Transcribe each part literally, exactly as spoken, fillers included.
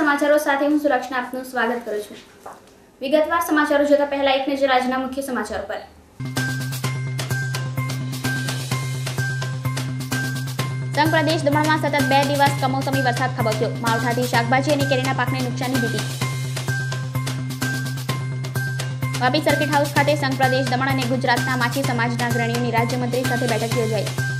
समाचारों साथे हूँ सुलक्षणा आपનું સ્વાગત કરું છું। વિગતવાર સમાચારો જોતા પહેલા એક નજર આજના મુખ્ય સમાચારો પર। સંઘ પ્રદેશ દમણમાં સતત બે દિવસ કમોસમી વરસાદ ખાબક્યો। માવઠાથી શાકભાજી અને કેરીના પાકને નુકસાની ભીતિ। વાપી સર્કિટ હાઉસ ખાતે સંઘ પ્રદેશ દમણ અને ગુજરાતના માછી સમાજના અગ્રણીઓની રાજ્યમંત્રી સાથે બેઠક યોજાઈ।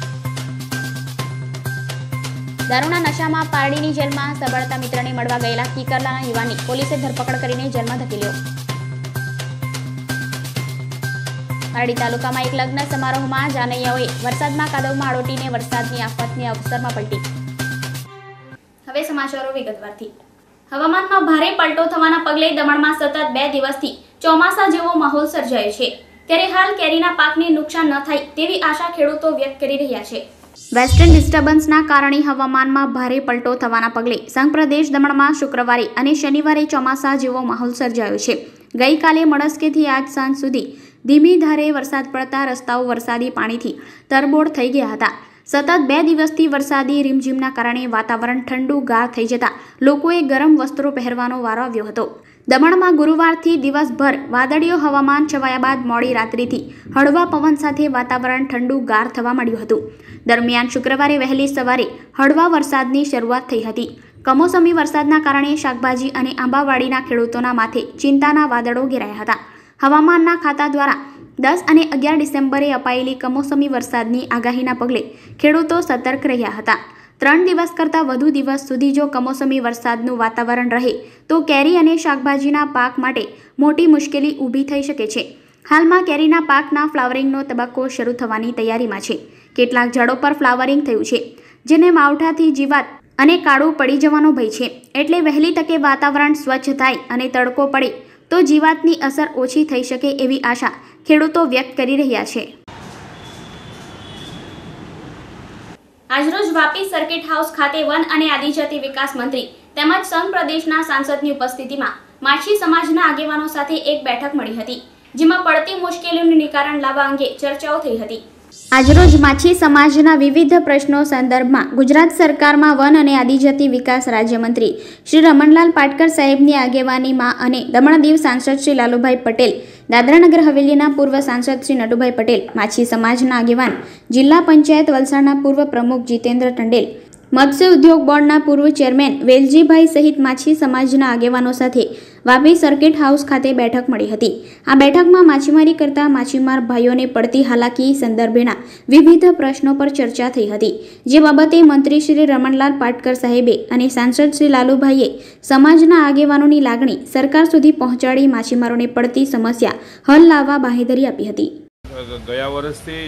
દારૂના નશામાં પારડીની જેલમાં સબળતા મિત્રને મળવા ગયેલા કીકરલાના યુવાનની પોલીસે ધરપકડ કરીને જેલમાં ધકેલ્યો। પારડી તાલુકામાં એક લગ્ન સમારોહમાં જાનૈયાઓએ વરસાદમાં કાદવમાં આડોટીને વરસાદની આફતની અવસરમાં પલટી। હવે સમાચારો વિગતવારથી। હવામાનમાં ભારે પલટો થવાના પગલે દમણમાં સતત બે દિવસથી ચોમાસા જેવો માહોલ સર્જાયો છે, ત્યારે હાલ કેરીના પાકને નુકસાન ન થાય તેવી આશા ખેડૂતો વ્યક્ત કરી રહ્યા છે। વેસ્ટર્ન ડિસ્ટર્બન્સના કારણે હવામાનમાં ભારે પલટો થવાના પગલે સંઘ પ્રદેશ દમણમાં શુક્રવારે અને શનિવારે ચોમાસા જેવો માહોલ સર્જાયો છે। ગઈકાલે મળસ્કેથી આજ સાંજ સુધી ધીમી ધારે વરસાદ પડતા રસ્તાઓ વરસાદી પાણીથી તરબોળ થઈ ગયા હતા। સતત બે દિવસથી વરસાદી રીમઝીમના કારણે વાતાવરણ ઠંડુ ગાર થઈ જતા લોકોએ ગરમ વસ્ત્રો પહેરવાનો વારો આવ્યો હતો। દમણમાં ગુરુવારથી દિવસભર વાદળીયો હવામાન છવાયા બાદ મોડી રાત્રિથી હળવા પવન સાથે વાતાવરણ ઠંડુ ગાર થવા માંડ્યું હતું। દરમિયાન શુક્રવારે વહેલી સવારે હળવા વરસાદની શરૂઆત થઈ હતી। કમોસમી વરસાદના કારણે શાકભાજી અને આંબાવાડીના ખેડૂતોના માથે ચિંતાના વાદળો ઘેરાયા હતા। હવામાનના ખાતા દ્વારા દસ અને અગિયાર ડિસેમ્બરે અપાયેલી કમોસમી વરસાદની આગાહીના પગલે ખેડૂતો સતર્ક રહ્યા હતા। ત્રણ દિવસ કરતાં વધુ દિવસ સુધી જો કમોસમી વરસાદનું વાતાવરણ રહે તો કેરી અને શાકભાજીના પાક માટે મોટી મુશ્કેલી ઊભી થઈ શકે છે। હાલમાં કેરીના પાકના ફ્લાવરિંગનો તબક્કો શરૂ થવાની તૈયારીમાં છે। કેટલાક ઝાડો પર ફ્લાવરિંગ થયું છે, જેને માવઠાથી જીવાત અને કાળું પડી જવાનો ભય છે, એટલે વહેલી તકે વાતાવરણ સ્વચ્છ થાય અને તડકો પડે તો જીવાતની અસર ઓછી થઈ શકે એવી આશા ખેડૂતો વ્યક્ત કરી રહ્યા છે। આજરોજ વાપી સર્કિટ હાઉસ ખાતે વન અને આદિજાતિ વિકાસ મંત્રી તેમજ સંઘ પ્રદેશના સાંસદની ઉપસ્થિતિમાં માછી સમાજના આગેવાનો સાથે એક બેઠક મળી હતી, જેમાં પડતી મુશ્કેલીઓનું નિવારણ લાવવા અંગે ચર્ચાઓ થઈ હતી। આજરોજ માછી સમાજના વિવિધ પ્રશ્નો સંદર્ભમાં ગુજરાત સરકારમાં વન અને આદિજાતિ વિકાસ રાજ્યમંત્રી શ્રી રમણલાલ પાટકર સાહેબની આગેવાનીમાં અને દમણ દીવ સાંસદ શ્રી લાલુભાઈ પટેલ, દાદરાનગર હવેલીના પૂર્વ સાંસદ શ્રી નટુભાઈ પટેલ, માછી સમાજના આગેવાન, જિલ્લા પંચાયત વલસાડના પૂર્વ પ્રમુખ જીતેન્દ્ર ટંડેલ, મત્સ્ય ઉદ્યોગ બોર્ડના પૂર્વ ચેરમેન વેલજીભાઈ સહિત માછી સમાજના આગેવાનો સાથે વાપી સર્કિટ હાઉસ ખાતે બેઠક મળી હતી। આ બેઠકમાં માછીમારી કરતા માછીમાર ભાઈઓને પડતી હાલાકી સંદર્ભેના વિવિધ પ્રશ્નો પર ચર્ચા થઈ હતી, જે બાબતે મંત્રી શ્રી રમણલાલ પાટકર સાહેબે અને સાંસદ શ્રી લાલુભાઈએ સમાજના આગેવાનોની લાગણી સરકાર સુધી પહોંચાડી માછીમારોને પડતી સમસ્યા હલ લાવવા બાંહેધરી આપી હતી। ગયા વર્ષથી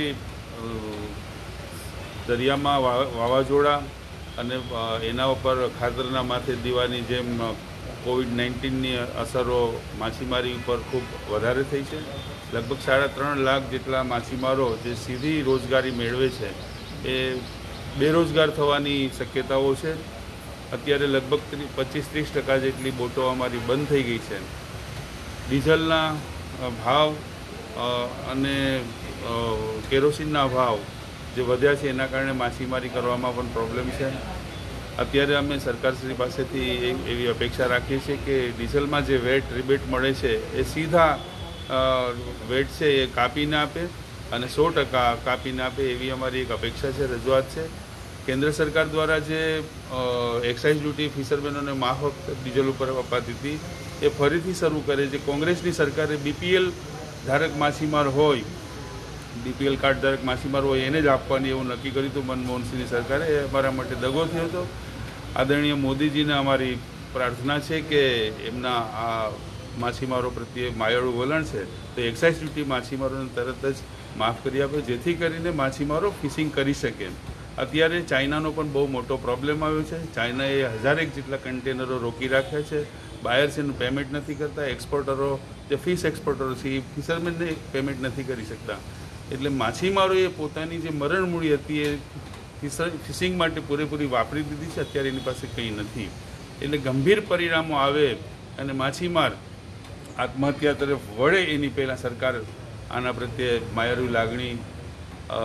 દરિયામાં વાવાઝોડા અને એના ઉપર ખાતરના માથે દીવાની જેમ કોવિડ નાઇન્ટીનની અસરો માછીમારી ઉપર ખૂબ વધારે થઈ છે। લગભગ સાડા ત્રણ લાખ જેટલા માછીમારો જે સીધી રોજગારી મેળવે છે એ બેરોજગાર થવાની શક્યતાઓ છે। અત્યારે લગભગ પચીસ ત્રીસ ટકા જેટલી બોટો અમારી બંધ થઈ ગઈ છે। ડીઝલના ભાવ અને કેરોસીનના ભાવ જે વધ્યા છે એના કારણે માછીમારી કરવામાં પણ પ્રોબ્લેમ છે। અત્યારે અમે સરકારશ્રી પાસેથી એવી અપેક્ષા રાખીએ છીએ કે ડીઝલમાં જે વેટ રિબેટ મળે છે એ સીધા વેટ છે એ કાપીને આપે અને સો ટકા કાપીને આપે એવી અમારી એક અપેક્ષા છે, રજૂઆત છે। કેન્દ્ર સરકાર દ્વારા જે એક્સાઇઝ ડ્યુટી ફિશરમેનોને માફક ડીઝલ ઉપર અપાતી હતી એ ફરીથી શરૂ કરે। જે કોંગ્રેસની સરકારે બીપીએલ ધારક માછીમાર હોય, બીપીએલ કાર્ડ ધારક માછીમાર હોય એને જ આપવાની એવું નક્કી કર્યું હતું મનમોહન સિંહની સરકારે। એ અમારા માટે દગો થયો હતો। આદરણીય મોદીજીને અમારી પ્રાર્થના છે કે એમના આ માછીમારો પ્રત્યે માયાળું વલણ છે તો એક્સાઇઝ ડ્યુટી માછીમારોને તરત જ માફ કરી આપે, જેથી કરીને માછીમારો ફિશિંગ કરી શકે। અત્યારે ચાઇનાનો પણ બહુ મોટો પ્રોબ્લેમ આવ્યો છે। ચાઇનાએ હજારેક જેટલા કન્ટેનરો રોકી રાખ્યા છે। બાયર્સ એનું પેમેન્ટ નથી કરતા, એક્સપોર્ટરો જે ફિશ એક્સપોર્ટરો છે એ ફિશરમેનને પેમેન્ટ નથી કરી શકતા। એટલે માછીમારોએ પોતાની જે મરણ મૂડી હતી એ ફિશિંગ માટે પૂરેપૂરી વાપરી દીધી છે। અત્યારે એની પાસે કંઈ નથી, એટલે ગંભીર પરિણામો આવે અને માછીમાર આત્મહત્યા તરફ વળે એની પહેલાં સરકાર આના પ્રત્યે માયાળુ લાગણી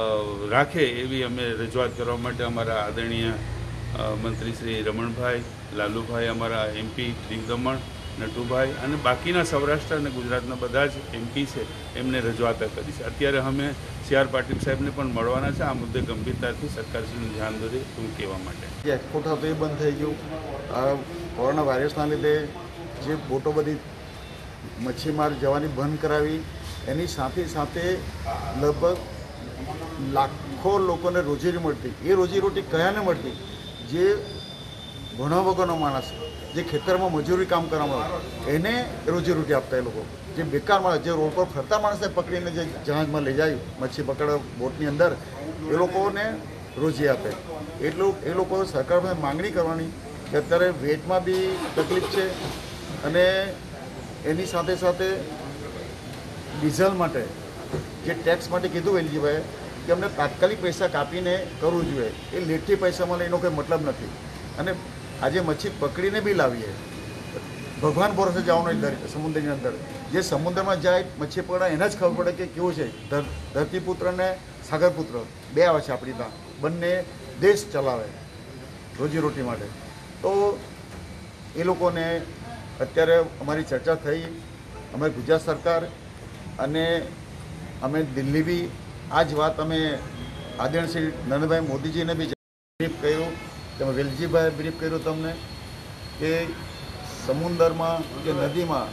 રાખે એવી અમે રજૂઆત કરવા માટે અમારા આદરણીય મંત્રી શ્રી રમણભાઈ લાલુભાઈ અમારા એમપી દીવ દમણ, નટુભાઈ અને બાકીના સૌરાષ્ટ્ર અને ગુજરાતના બધા જ એમપી છે એમને રજૂઆત કરી છે. અત્યારે અમે સી આર પાટીલ સાહેબને પણ મળવાના છે આ મુદ્દે ગંભીરતાથી સરકારશ્રીનું ધ્યાન દોરે એવું કહેવા માટે. જે એક્સપોર્ટ હતો એ બંધ થઈ ગયું. આ કોરોના વાયરસના લીધે જે બોટો બધી મચ્છીમાર જવાની બંધ કરાવી, એની સાથે સાથે લગભગ લાખો લોકોને રોજીરોટી મળતી. એ રોજીરોટી કયાને મળતી? જે ભણવા વગરનો માણસ, જે ખેતરમાં મજૂરી કામ કરવામાં એને રોજીરોટી આપતા. એ લોકો જે બેકાર માણસ, જે રોડ પર ફરતા માણસને પકડીને જે જહાજમાં લઈ જાય મચ્છી પકડવા બોટની અંદર, એ લોકોને રોજી આપે. એટલું એ લોકો સરકાર પાસે માંગણી કરવાની કે અત્યારે વેટમાં બી તકલીફ છે અને એની સાથે સાથે ડીઝલ માટે જે ટેક્સ માટે કીધું વેલજીભાઈ કે અમને તાત્કાલિક પૈસા કાપીને કરવું જોઈએ. એ લેટથી પૈસા મળે એનો કોઈ મતલબ નથી. અને આજે મચ્છી પકડીને બી લાવીએ, ભગવાન ભરોસે જવાનું નહીં સમુદ્રની અંદર. જે સમુદ્રમાં જાય મચ્છી પકડા એને જ ખબર પડે કે કેવું છે. ધરતીપુત્ર ને સાગરપુત્ર બે આવે છે આપણી ત્યાં, બંને દેશ ચલાવે રોજીરોટી માટે. તો એ લોકોને અત્યારે અમારી ચર્ચા થઈ, અમે ગુજરાત સરકાર અને અમે દિલ્હી બી આ જ વાત અમે આદરણીય શ્રી નરેન્દ્રભાઈ મોદીજીને બી બ્રીફ કર્યું, તમે વેલજીભાઈ બ્રીફ કર્યું તમને કે સમુદ્રમાં કે નદીમાં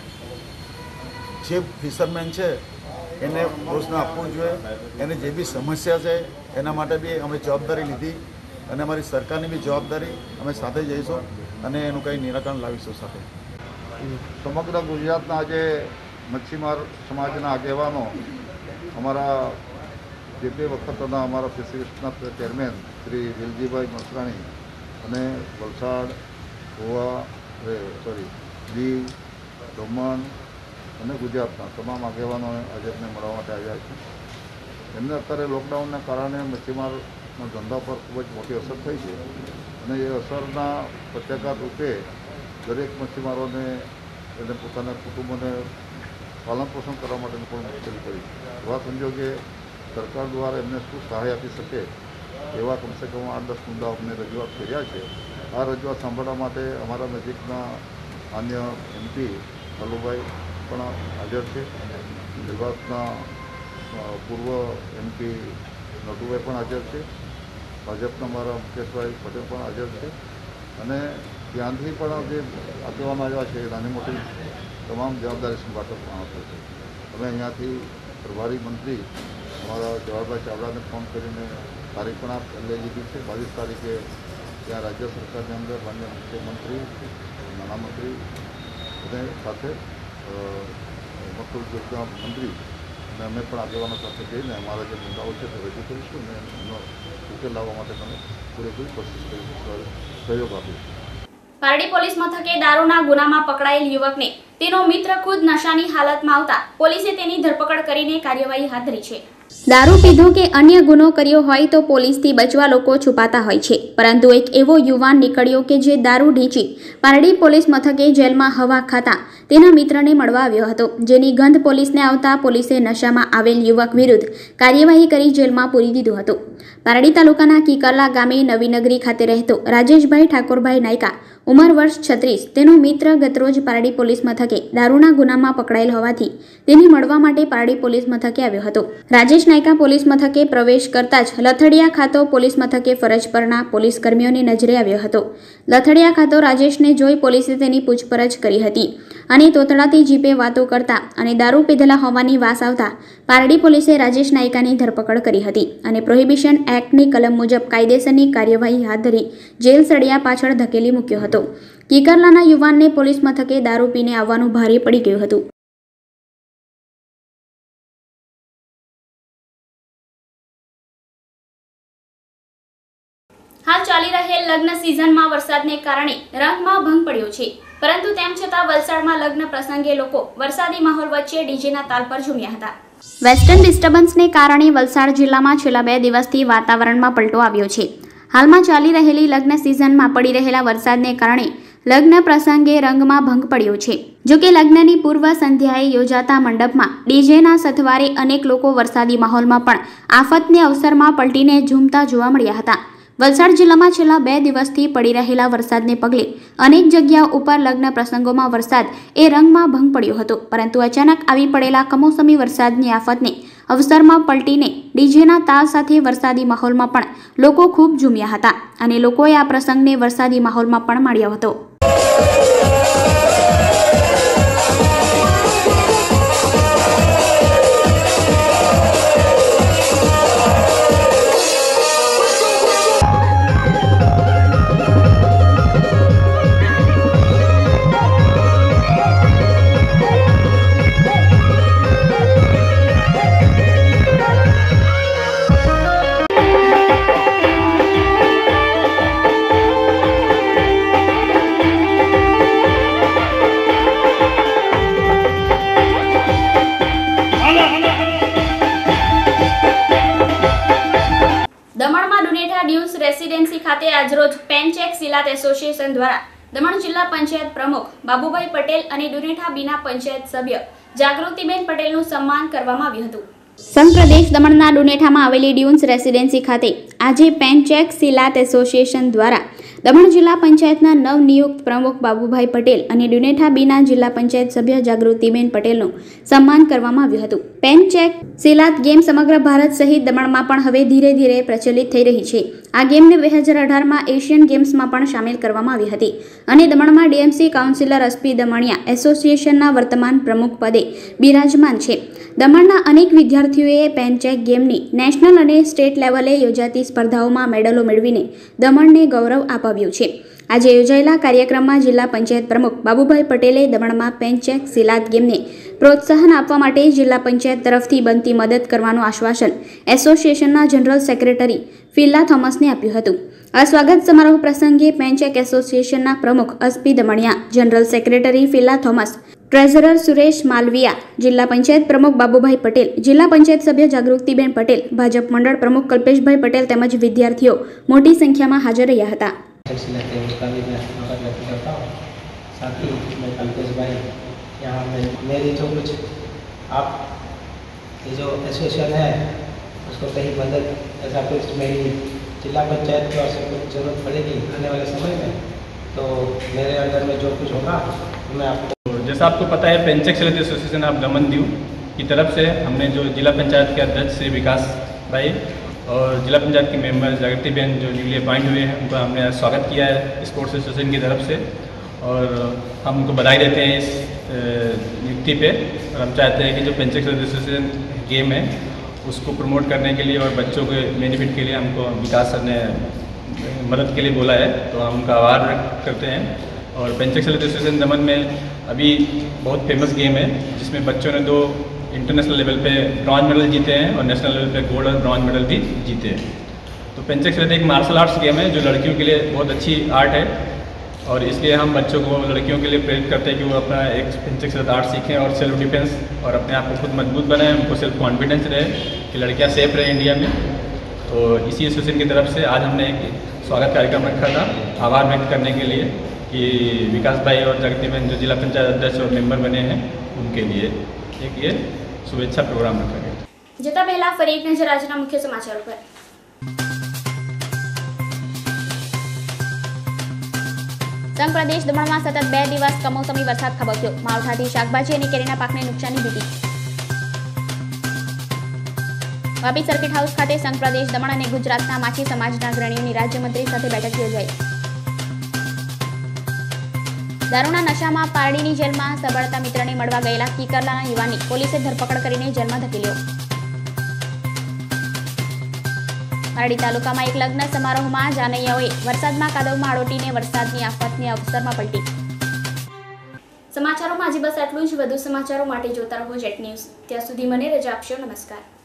જે ફિશરમેન છે એને પ્રોત્સાહન આપવું જોઈએ. એને જે બી સમસ્યા છે એના માટે બી અમે જવાબદારી લીધી અને અમારી સરકારની બી જવાબદારી અમે સાથે જઈશું અને એનું કંઈ નિરાકરણ લાવીશું સાથે. સમગ્ર ગુજરાતના આજે મચ્છીમાર સમાજના આગેવાનો, અમારા જે તે વખતના અમારા ફિશરીઝના ચેરમેન શ્રી વેલજીભાઈ મસરાણી અને વલસાડ, ગોવા, સોરી દીવ, દમણ અને ગુજરાતના તમામ આગેવાનો આજે અમને મળવા માટે આવ્યા છે. એમને અત્યારે લોકડાઉનના કારણે મચ્છીમારના ધંધા પર ખૂબ જ મોટી અસર થઈ છે અને એ અસરના પ્રત્યાઘાત રૂપે દરેક મચ્છીમારોને એને પોતાના કુટુંબોને પાલન પોષણ કરવા માટેની પણ મુશ્કેલી પડી. એવા સંજોગે સરકાર દ્વારા એમને શું સહાય આપી શકે એવા કમસે કમ આઠ દસ મુદ્દાઓ અમને રજૂઆત કર્યા છે. આ રજૂઆત સાંભળવા માટે અમારા નજીકના માન્ય એમપી લાલુભાઈ પણ હાજર છે. ગુજરાતના પૂર્વ એમપી નટુભાઈ પણ હાજર છે. ભાજપના અમારા મુકેશભાઈ પટેલ પણ હાજર છે અને ત્યાંથી પણ જે આગેવાનો આવ્યા છે નાની મોટી તમામ જવાબદારી સંભાળતો માણસો છે. અમે અહીંયાથી પ્રભારી મંત્રી અમારા જવાહરભાઈ ચાવડાને ફોન કરીને તારીખ પણ આપ લઈ લીધી છે. બાવીસ તારીખે ત્યાં રાજ્ય સરકારની અંદર માન્ય મુખ્યમંત્રી, નાણામંત્રી અને સાથે મકર યોજના મંત્રી અને અમે પણ આગેવાનો સાથે જઈને અમારા જે મુદ્દાઓ છે તે રજૂ કરીશું અને એનો ઉકેલ લાવવા માટે અમે પૂરેપૂરી કોશિશ કરીશું, સહયોગ આપીશું. પારડી પોલીસ મથકે દારૂના ગુનામાં પકડાયેલ યુવકને તેનો મિત્ર ખુદ નશાની હાલતમાં આવતા પોલીસે તેની ધરપકડ કરીને કાર્યવાહી હાથ ધરી છે. દારૂ પીધો કે અન્ય ગુનો કર્યો હોય તો પોલીસથી બચવા લોકો છુપાતા હોય છે, પરંતુ એક એવો યુવાન નીકળ્યો કે જે દારૂ ઢીંચી પારડી પોલીસ મથકે જેલમાં હવા ખાતા તેના મિત્રને મળવા આવ્યો હતો, જેની ગંધ પોલીસને આવતા પોલીસે નશામાં આવેલ યુવક વિરુદ્ધ કાર્યવાહી કરી જેલમાં પૂરી દીધું હતું. પારડી તાલુકાના કીકરલા ગામે નવીનગરી ખાતે રહેતો રાજેશભાઈ ઠાકોરભાઈ નાયકા, ઉંમર વર્ષ છત્રીસ, તેનો મિત્ર ગતરોજ પારડી પોલીસ મથકે દારૂના ગુનામાં પકડાયેલ હોવાથી તેને મળવા માટે પારડી પોલીસ મથકે આવ્યો હતો. રાજેશ નાયકા પોલીસ મથકે પ્રવેશ કરતા જ લથડિયા ખાતો પોલીસ મથકે ફરજ પરના પોલીસ કર્મીઓની નજરે આવ્યો હતો. લથડિયા ખાતો રાજેશને જોઈ પોલીસે તેની પૂછપરછ કરી હતી અને તોતડાતી જીપે વાતો કરતા અને દારૂ પીધેલા હોવાની વાસ આવતા પારડી પોલીસે રાજેશ નાયકાની ધરપકડ કરી હતી અને પ્રોહિબિશન એક્ટની કલમ મુજબ કાયદેસરની કાર્યવાહી હાથ ધરી જેલ સળિયા પાછળ ધકેલી મૂક્યો હતો. કીકરલાના યુવાનને પોલીસ મથકે દારૂ પીને આવવાનું ભારે પડી ગયું હતું. હાલ ચાલી રહેલ લગ્ન સિઝનમાં વરસાદને કારણે રંગમાં ભંગ પડ્યો છે, પરંતુ તેમ છતાં વલસાડમાં લગ્ન પ્રસંગે લોકો વરસાદી માહોલ વચ્ચે ડીજેના તાલ પર ઝૂમ્યા હતા. વેસ્ટર્ન ડિસ્ટર્બન્સને કારણે વલસાડ જિલ્લામાં છેલ્લા બે દિવસથી વાતાવરણમાં પલટો આવ્યો છે. હાલમાં ચાલી રહેલી લગ્ન સિઝનમાં પડી રહેલા વરસાદને કારણે લગ્ન પ્રસંગે રંગમાં ભંગ પડ્યો છે. જોકે લગ્નની પૂર્વ સંધ્યાએ યોજાતા મંડપમાં ડીજેના સથવારે અનેક લોકો વરસાદી માહોલમાં પણ આફતને અવસરમાં પલટીને ઝૂમતા જોવા મળ્યા હતા. વલસાડ જિલ્લામાં છેલ્લા બે દિવસથી પડી રહેલા વરસાદને પગલે અનેક જગ્યાઓ ઉપર લગ્ન પ્રસંગોમાં વરસાદ એ રંગમાં ભંગ પડ્યો હતો, પરંતુ અચાનક આવી પડેલા કમોસમી વરસાદની આફતને અવસરમાં પલટીને ડીજેના તાલ સાથે વરસાદી માહોલમાં પણ લોકો ખૂબ ઝૂમ્યા હતા અને લોકોએ આ પ્રસંગને વરસાદી માહોલમાં પણ માણ્યો હતો. દમણમાં ડુનેઠા ડ્યુસ રેસિડેન્સી ખાતે આજરોજ પેનચેક સિલાત એસોસિએશન દ્વારા દમણ જિલ્લા પંચાયત પ્રમુખ બાબુભાઈ પટેલ અને ડુનેઠા બીના પંચાયત સભ્ય જાગૃતિબેન પટેલનું સન્માન કરવામાં આવ્યું હતું. સંઘ પ્રદેશ દમણના ડુનેઠામાં આવેલી ડ્યુન્સ રેસિડેન્સી ખાતે આજે પેનચેક સિલાત એસોસિએશન દ્વારા દમણ જિલ્લા પંચાયતના નવનિયુક્ત પ્રમુખ બાબુભાઈ પટેલ અને ડુનેઠા બીના જિલ્લા પંચાયત સભ્ય જાગૃતિબેન પટેલનું સન્માન કરવામાં આવ્યું હતું. પેનચેક સિલાત ગેમ સમગ્ર ભારત સહિત દમણમાં પણ હવે ધીરે ધીરે પ્રચલિત થઈ રહી છે. આ ગેમને બે હજાર અઢારમાં એશિયન ગેમ્સમાં પણ સામેલ કરવામાં આવી હતી અને દમણમાં ડીએમસી કાઉન્સિલર અસ્પી દમણિયા એસોસિએશનના વર્તમાન પ્રમુખ પદે બિરાજમાન છે. દમણના અનેક વિદ્યાર્થીઓએ પેનચેક ગેમની નેશનલ અને સ્ટેટ લેવલે યોજાતી સ્પર્ધાઓમાં મેડલો મેળવીને દમણને ગૌરવ અપાવ્યું છે. આજે યોજાયેલા કાર્યક્રમમાં જિલ્લા પંચાયત પ્રમુખ બાબુભાઈ પટેલે દમણમાં પેનચેક સિલાત ગેમને પ્રોત્સાહન આપવા માટે જિલ્લા પંચાયત તરફથી બનતી મદદ કરવાનું આશ્વાસન એસોસિએશનના જનરલ સેક્રેટરી ફિલ્લા થોમસને આપ્યું હતું. આ સ્વાગત સમારોહ પ્રસંગે પેનચેક એસોસિએશનના પ્રમુખ અસ્પી દમણિયા, જનરલ સેક્રેટરી ફિલ્લા થોમસ, ટ્રેઝરર સુરેશ માલવિયા, જિલ્લા પંચાયત પ્રમુખ બાબુભાઈ પટેલ, જિલ્લા પંચાયત સભ્ય જાગૃતિબેન પટેલ, ભાજપ મંડળ પ્રમુખ કલ્પેશભાઈ પટેલ તેમજ વિદ્યાર્થીઓ મોટી સંખ્યામાં હાજર રહ્યા હતા. साथ ही मैं कल्पेश भाई यहाँ में मेरी जो कुछ आप ये जो एसोसिएशन है उसको कहीं मदद ऐसा कुछ मेरी जिला पंचायत की ओर से कुछ जरूरत पड़ेगी आने वाले समय में तो मेरे अंदर में जो कुछ होगा तो मैं आपको, जैसा आपको पता है पेनचेक सिलात एसोसिएशन ऑफ दमन दीव की तरफ से हमने जो जिला पंचायत के अध्यक्ष श्री विकास भाई और जिला पंचायत के मेंबर जागृतिबेन जो न्यूली अपॉइंट हुए हैं उनका हमने स्वागत किया है स्पोर्ट्स एसोसिएशन की तरफ से और हम उनको बधाई देते हैं इस नियुक्ति पे. और हम चाहते हैं कि जो पेनचेक सिलात एसोसिएशन गेम है उसको प्रमोट करने के लिए और बच्चों के बेनिफिट के लिए हमको विकास सर ने मदद के लिए बोला है, तो हम उनका आभार व्यक्त करते हैं. और पेनचेक सिलात एसोसिएशन दमन में अभी बहुत फेमस गेम है जिसमें बच्चों ने दो इंटरनेशनल लेवल पे ब्रॉन्ज मेडल जीते हैं और नेशनल लेवल पे गोल्ड और ब्रॉन्ज मेडल भी जीते हैं. तो पेनचेक सिलात एक मार्शल आर्ट्स गेम है जो लड़कियों के लिए बहुत अच्छी आर्ट है और इसलिए हम बच्चों को लड़कियों के लिए प्रेरित करते हैं कि वो अपना एक पेनचेक सिलात आर्ट सीखें और सेल्फ डिफेंस और अपने आप को खुद मजबूत बनाएं, उनको सेल्फ कॉन्फिडेंस रहे कि लड़कियां सेफ रहे इंडिया में. तो इसी एसोसिएशन की तरफ से आज हमने एक स्वागत कार्यक्रम रखा था आभार व्यक्त करने के लिए कि विकास भाई और जागृतिबेन जो जिला पंचायत अध्यक्ष और मेंबर बने हैं उनके लिए एक ये शुभेच्छा प्रोग्राम रखा गया. जता पहला फरी एक नजर આજના મુખ્ય સમાચારો પર. સંઘ પ્રદેશ દમણમાં સતત બે દિવસ કમોસમી વરસાદ ખાબક્યો. માવઠાથી શાકભાજી અને કેરીના પાકને નુકસાનની ભીતિ. વાપી સર્કિટ હાઉસ ખાતે સંઘ પ્રદેશ દમણ અને ગુજરાતના માછી સમાજના અગ્રણીઓની રાજ્યમંત્રી સાથે બેઠક યોજાઈ. દારૂના નશામાં પારડીની જેલમાં સબળતા મિત્રને મળવા ગયેલા કીકરલાના યુવાનની પોલીસે ધરપકડ કરીને જેલમાં ધકેલ્યો. પારડી તાલુકામાં એક લગ્ન સમારોહમાં જાનૈયાઓએ વરસાદમાં કાદવમાં આડોટીને વરસાદની આફતની અવસરમાં પલટી. સમાચારોમાં આજે બસ આટલું જ. વધુ સમાચારો માટે જોતા રહો જેટ ન્યૂઝ. ત્યાં સુધી મને રજા આપશો. નમસ્કાર.